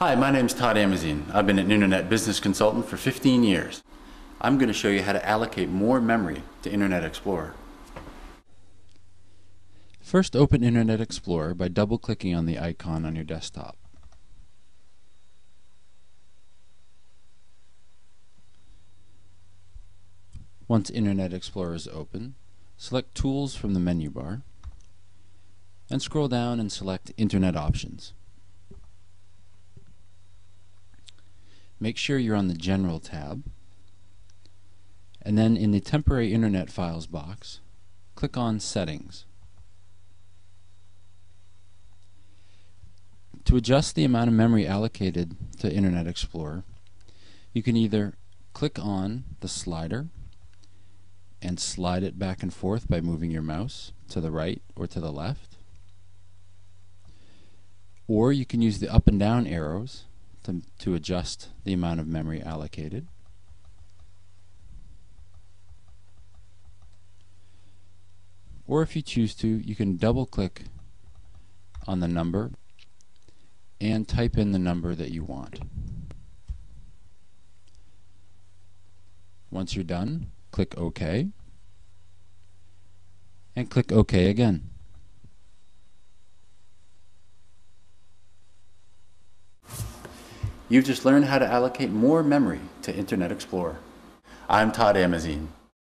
Hi, my name's Tod Amazeen. I've been an internet business consultant for 15 years. I'm going to show you how to allocate more memory to Internet Explorer. First, open Internet Explorer by double-clicking on the icon on your desktop. Once Internet Explorer is open, select Tools from the menu bar and scroll down and select Internet Options. Make sure you're on the General tab, and then in the Temporary Internet Files box, click on Settings. To adjust the amount of memory allocated to Internet Explorer, you can either click on the slider and slide it back and forth by moving your mouse to the right or to the left, or you can use the up and down arrows to adjust the amount of memory allocated. Or if you choose to, you can double click on the number and type in the number that you want. Once you're done, click OK and click OK again. You've just learned how to allocate more memory to Internet Explorer. I'm Tod Amazeen.